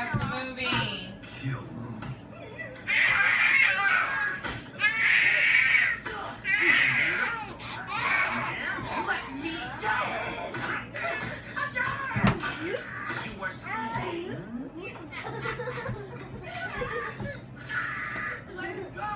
Trucks are moving. Kill them. Let me go! You were sleeping. Let him go!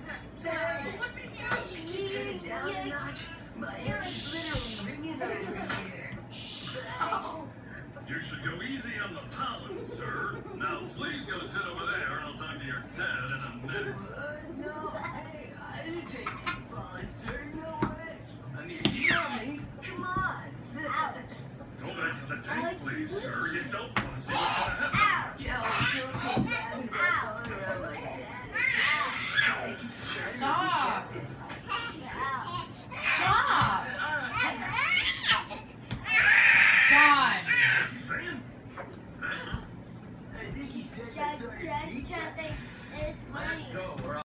Could you turn it down a notch? My hair is literally ringing over here. Oh. You should go easy on the pollen, sir. Now, please go sit over there, and I'll talk to your dad in a minute. No, hey, I didn't take any pollen, sir. No way. I mean, Mommy, come on. Go back to the tank, please, sir. You don't want to see what's going to happen. Yo, don't feel bad about going around like that. Thank you, sir. Stop.